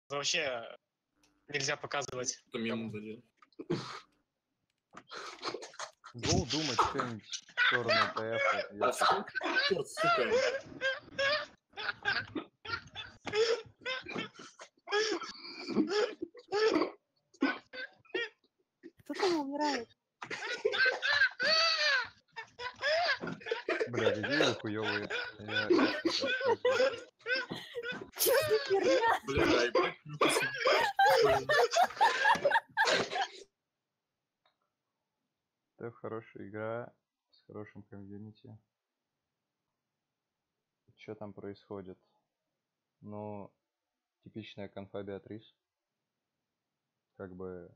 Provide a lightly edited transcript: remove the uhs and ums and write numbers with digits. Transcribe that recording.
вообще нельзя показывать. Что мему задел. Гоу думать что-нибудь в сторону ТФ. Черт, сука. Кто там умирает? Бля, какие вы хуёвые. Чё за херня? Бля, ебать, Это хорошая игра с хорошим комьюнити. Что там происходит? Ну, типичная конфа Беатрис. Как бы...